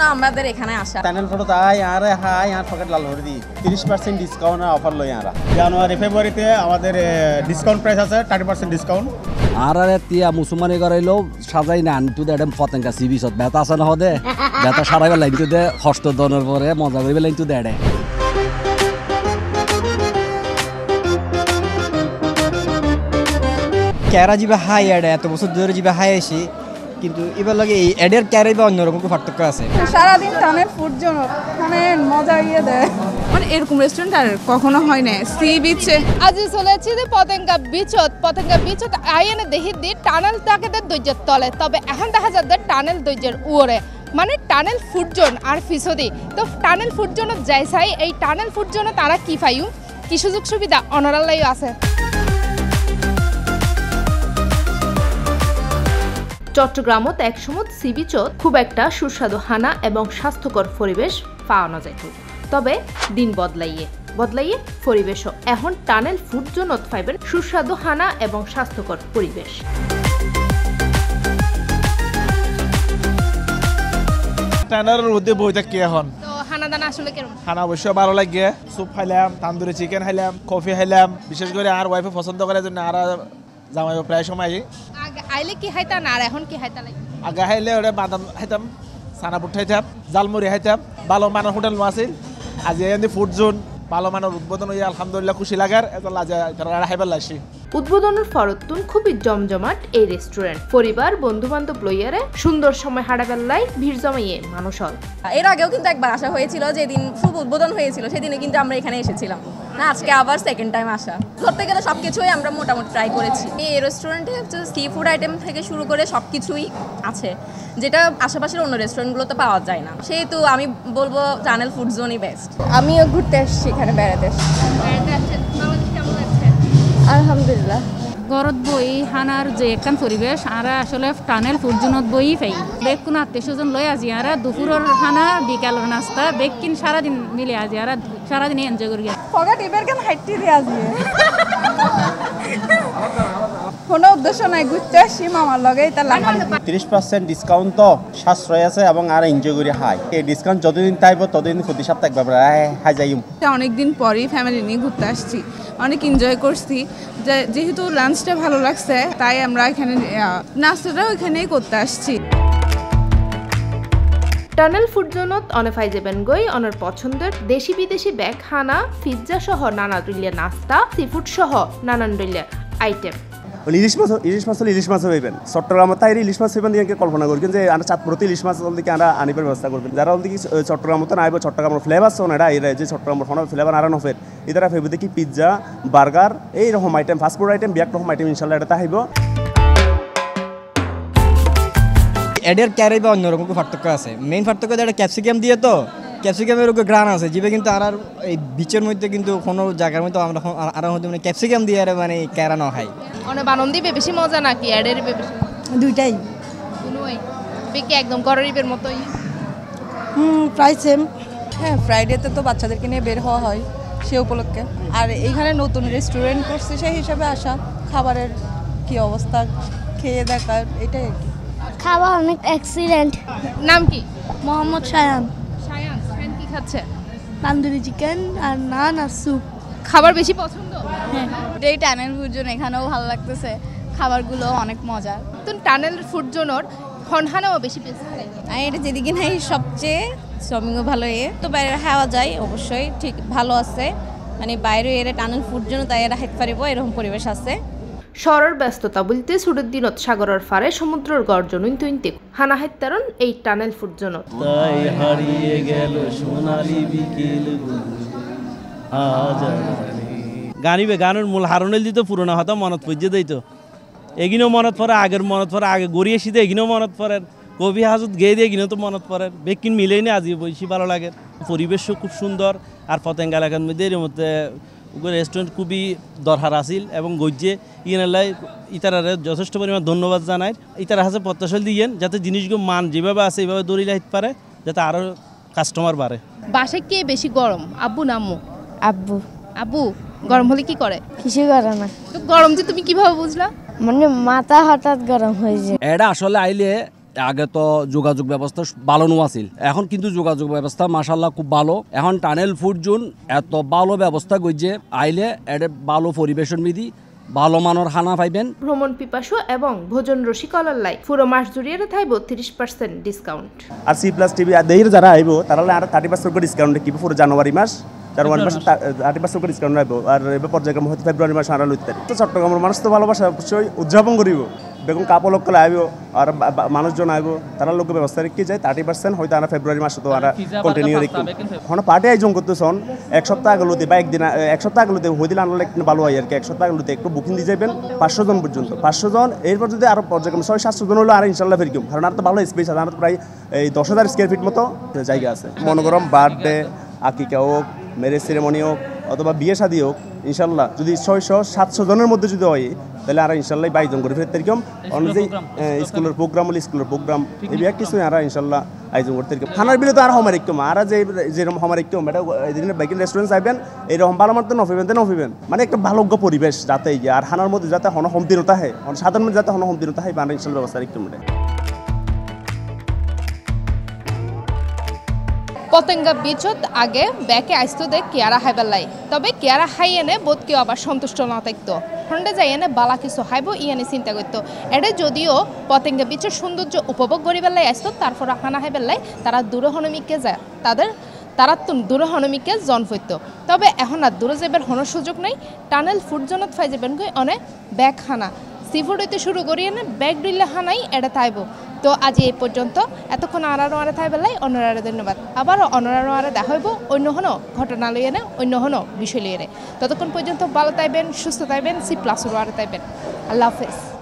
আমাদের এখানে আসা। টানেল ফটো তাই আর হাই আর পকেট লাল করে দি 30% ডিসকাউন্ট অফার লই আরা জানুয়ারি ফেব্রুয়ারিতে আমাদের ডিসকাউন্ট প্রাইস আছে 30% ডিসকাউন্ট আর তিয়া মুসলমানি করাইলো সাজাই না আনটু দে পতেঙ্গা সিবিছত বেতা আছে না হদে বেতা সারাইবার লাইনটু দে হস্ত দনের পরে মজা করিবে লাইনটু দে ক্যারা জিবা হাই অ্যাড এত বছর ধরে জিবা হাই আসি কিন্তু এবার লাগে এই অ্যাডের ক্যারাই বা অন্যরকম পার্থক্য আছে। সারাদিন টানের ফুড জন্য মানে মজা ইয়ে দেয়, মানে এরকম রেস্টুরেন্ট আর কখনো হয় না। সি বিচে আজি চলেছি যে পতেঙ্গা বিচত আইনে দেখি দি টানেল তাকে দৈর্যের তলে, তবে এখন দেখা যাচ্ছে টানেল দৈর্যের উড়ে মানে টানেল ফুড জোন আর ফিসদি। তো টানেল ফুড জোনত যাই চাই এই টানেল ফুড জোনে তারা কি পাইও কি সুযোগ সুবিধা অনরালাইও আছে। চট্টগ্রামত একসময় সি বিচত খুব একটা সুস্বাদু হানা এবং স্বাস্থ্যকর পরিবেশ পাওয়া যায়, তবে দিন বদলাইয়ে পরিবেশও এখন টানেল ফুড জোনত পাইবেন সুস্বাদু হানা এবং স্বাস্থ্যকর পরিবেশ। টানেলের মধ্যে বই থাকি এখন তো হানা দানা আসলে কেমন? খানা অবশ্যই ভালো লাগে। স্যুপ খাইলাম, তান্দুরি চিকেন খাইলাম, কফি খাইলাম। বিশেষ করে আর ওয়াইফে পছন্দ করে জন্য আর জামাই প্রায় সময় আইলে কি খাইতা না আর এখন কি খাইতা লাগে? আগে খাইলে ওটা বাদাম খাইতাম, সানাপুট খাইতাম, জালমুড়ি খাইতাম। ভালো মানের হোটেল আছিল। আজি এনে ফুড জোন ভালো মানের উদ্বোধন হয়ে আলহামদুলিল্লাহ খুশি লাগার এত খাইবার লাগছি। উদ্বোধনের ফরতুন খুবই জমজমাট এই রেস্টুরেন্ট। পরিবার বন্ধু বান্ধব লইয়ারে সুন্দর সময় হারাবেলায় ভিড় জমাইয়ে মানুষ হল। এর আগেও কিন্তু একবার আসা হয়েছিল, যেদিন শুভ উদ্বোধন হয়েছিল সেদিনে কিন্তু আমরা এখানে এসেছিলাম না। আজকে আবার সেকেন্ড টাইম আসা। ধরতে গেলে সবকিছুই আমরা মোটামুটি ট্রাই করেছি। এই রেস্টুরেন্টে সি ফুড আইটেম থেকে শুরু করে সবকিছুই আছে, যেটা আশেপাশের অন্য রেস্টুরেন্টগুলোতে পাওয়া যায় না। সেহেতু আমি বলবো টানেল ফুড জোনই বেস্ট। আমিও ঘুরতে আসছি এখানে বেড়াতে। আলহামদুলিল্লাহ গরত বই হানার যে একখান পরিবেশ আর আসলে টানেল ফুড জোনত বই পাই বেগ কোনো আত্মীয় স্বজন লই আজি আর দুপুরের খানা বিকালের নাস্তা বেগ কিন সারাদিন মিলে আজি আর সারাদিন এনজয় করি। পকেট এবার কেন হাইটটি দিয়ে আজি কোনো উদ্দেশ্য নাই, ঘুরতে আসছি মামার লগে। এটা লাগান 30% ডিসকাউন্ট তো সাশ্রয় আছে এবং আর এনজয় করি হাই। এই ডিসকাউন্ট যতদিন তাইব ততদিন প্রতি সপ্তাহে একবার হাই যাই। অনেকদিন পরেই ফ্যামিলি নিয়ে ঘুরতে আসছি, অনেক এনজয় করছি। যেহেতু লাঞ্চটা ভালো লাগছে তাই আমরা এখানে নাস্তাটাও এখানেই করতে আসছি। টানেল ফুড জোনত অনেফাই যাবেন গই অনার পছন্দের দেশি বিদেশি ব্যাগ হানা পিৎজা সহ নানা দলীয় নাস্তা, সিফুড সহ নানান দলীয় আইটেম। ইলিশ মাছ হইবেন চট্টগ্রামত তাই ইলিশ মাছ হইবেন দিকে কল্পনা করি যে আমরা চাঁদপুরতে ইলিশ মাছ দিকে আমরা আনিবার ব্যবস্থা করবেন। যারা দিকে চট্টগ্রামত আইব চট্টগ্রামের ফ্লেভার শোন এটা এরা যে চট্টগ্রামের ফ্লেভার আর নফের এরা ফেব দেখি পিৎজা বার্গার এইরকম আইটেম ফাস্টফুড আইটেম বিয়াক রকম আইটেম ইনশাল্লাহ এটা আহিব। অ্যাডের ক্যারাই বা অন্যরকম পার্থক্য আছে। মেইন পার্থক্য এটা ক্যাপসিকাম দিয়ে, তো ক্যাপসিকামের ওকে গ্রান আছে জিবে, কিন্তু আর এই বিচের মধ্যে কিন্তু কোনো জায়গার মধ্যে আমরা আর মধ্যে মানে ক্যাপসিকাম দিয়ে আর মানে ক্যারা না খাই। অনেক বানন্দি বেশি মজা নাকি অ্যাডের বেশি? দুইটাই দুটোই বেকি একদম গরিবের মতোই। প্রায় সেম। হ্যাঁ, ফ্রাইডেতে তো বাচ্চাদেরকে নিয়ে বের হওয়া হয় সে উপলক্ষে। আর এইখানে নতুন রেস্টুরেন্ট করছে সেই হিসাবে আসা, খাবারের কি অবস্থা খেয়ে দেখা এটাই আর কি। খাওয়া অনেক এক্সিলেন্ট। নাম কি? মোহাম্মদ শায়ান। শায়ান কি খাচ্ছে? তান্দুরি চিকেন আর নান আর স্যুপ। খাবার বেশি পছন্দ? হ্যাঁ, এই টানেল ফুড জোন এখানেও ভালো লাগতেছে, খাবারগুলো অনেক মজা। তো টানেল ফুড জোনর খনহানাও বেশি বেশি লাগে। এটা যেদিকে নাই সবচেয়ে শ্রমিকও ভালো তো বাইরে খাওয়া যায় অবশ্যই ঠিক ভালো আছে, মানে বাইরে এর টানেল ফুড জোন তাই এরা হাইতে পারিব এরকম পরিবেশ আছে। শহরের ব্যস্ততা বলতে ছুটির দিনত সাগরের ফারে সমুদ্রের গর্জন তুইতে হানা হাইতারণ এই টানেল ফুড জোনত। তাই হারিয়ে গেল সোনালি বিকেল গানিবে গানের মূল হারণেল দিত পুরোনো হতো মনত পড়ে দিত এগিনেও মনত পড়ে আগের মনত পড়ে আগে গড়িয়ে শীতে এগিনেও মনত পড়ে কবি হাজত গেয়ে দিয়ে এগিনেও তো মনত পড়ে বেকিন মিলেই না আজকে বেশি ভালো লাগে। পরিবেশও খুব সুন্দর আর পতেঙ্গা এলাকার মধ্যে এর মধ্যে রেস্টুরেন্ট খুবই দরকার আছিল এবং গজ্জে ইনালাই ইতারারে যথেষ্ট পরিমাণ ধন্যবাদ জানায়। ইতারা হাতে প্রত্যাশা দিয়েন যাতে জিনিসগুলো মান যেভাবে আছে এইভাবে দৌড়িয়ে রাখতে পারে যাতে আরও কাস্টমার বাড়ে। বাসায় কে বেশি গরম, আব্বু না আম্মু? আব্বু। আব্বু গরম হলে কি করে? কিছু করে না। তো গরম যে তুমি কিভাবে বুঝলা? মানে মাথা হঠাৎ গরম হয়ে যায়। এটা আসলে আইলে আগে তো যোগাযোগ ব্যবস্থা ভালো আছিল, এখন কিন্তু যোগাযোগ ব্যবস্থা মাশাআল্লাহ খুব ভালো। এখন টানেল ফুড জোন এত ভালো ব্যবস্থা করছে, আইলে এটা ভালো পরিবেশন বিধি, ভালো মানের খানা পাইবেন। ভ্রমণ পিপাসু এবং ভোজন রসিকলার লাই পুরো মাস জুড়িয়ে থাইব 30% ডিসকাউন্ট। আর C+TV আর দেহির যারা আইব তারা আর 30% করে ডিসকাউন্ট কি পুরো জানুয়ারি মাস 30% করে ডিসকাউন্ট আইব। আর এবার পর্যায়ক্রমে হয়তো ফেব্রুয়ারি মাস আনা লইতে তো চট্টগ্রামের মানুষ তো ভালোবাসা অবশ্যই উদযাপন করিব। বেগুন কাপড় লোক আইব আর মানুষজন আইব, তারা লোক ব্যবস্থা রেখে যায় 30% হয়তো আমরা ফেব্রুয়ারি মাসে তো আমরা কন্টিনিউ রেখে এখন পার্টি আয়োজন করতেছন। এক সপ্তাহ আগেলতে বা একদিন এক সপ্তাহ আগেলতে হইদিন আনলে একটু ভালো হয় আর কি। এক সপ্তাহ আগেলতে একটু বুকিং দিয়ে যাবেন 500 জন পর্যন্ত, 500 জন। এরপর যদি আরো পর্যায়ক্রমে 600-700 জন হলো আর ইনশাল্লাহ ফেরকিম, কারণ আর তো ভালো স্পেস আছে, আর প্রায় এই 10,000 স্কোয়ার ফিট মতো জায়গা আছে। মনে করম বার্থডে, আকিকা হোক, ম্যারেজ সেরেমনি হোক অথবা বিয়ে শাদী হোক, ইনশাল্লাহ যদি 600-700 জনের মধ্যে যদি হয় তাহলে আর ইনশাল্লাহ আয়োজন করি ফেরতে এরকম অনুযায়ী স্কুলের প্রোগ্রাম হলে স্কুলের প্রোগ্রাম এই বিয়ে কিছু আর ইনশাল্লাহ আয়োজন করতে এরকম। খানার বিলে তো আর হমার একম আর যেরকম হমার একম এটা বাইকিং রেস্টুরেন্ট চাইবেন এইরকম ভালো মারতে নফিবেন তো নফিবেন, মানে একটা ভালোজ্ঞ পরিবেশ যাতে আর খানার মধ্যে যাতে হন হমতিরতা হয়, সাধারণ যাতে হন হমতিরতা হয় বা ইনশাল্লাহ ব্যবস্থা একদম। পতেঙ্গা বিচত আগে ব্যাকে আইসতো দে কেয়ারা হাইবার লাই, তবে কেয়ারা হাই এনে বোধ কেউ আবার সন্তুষ্ট না থাকতো, হন্ডে যাই এনে বালা কিছু হাইব ইয়ানে চিন্তা করতো। এটা যদিও পতেঙ্গা বিচের সৌন্দর্য উপভোগ করিবার লাই আসতো, তারপর হানা হাইবার লাই তারা দূরে হনমিকে যায়, তারা তো দূরে হনমিকে জন ফইত। তবে এখন আর দূরে যাবার হনোর সুযোগ নেই, টানেল ফুড জোনত ফাই যাবেন গই অনেক ব্যাগ হানা সি ফুড হইতে শুরু করি এনে ব্যাগ ডিলে হানাই এটা থাইব। তো আজ এই পর্যন্ত, এতক্ষণ আনারে থাই বেলায় অনরারে ধন্যবাদ। আবার অনরারে দেখা হইব অন্য হনো ঘটনা লইয়ে নে, অন্য হনো বিষয় লইয়ে। ততক্ষণ পর্যন্ত ভালো থাইবেন, সুস্থ থাইবেন, C+ তাইবেন। আল্লাহ হাফেজ।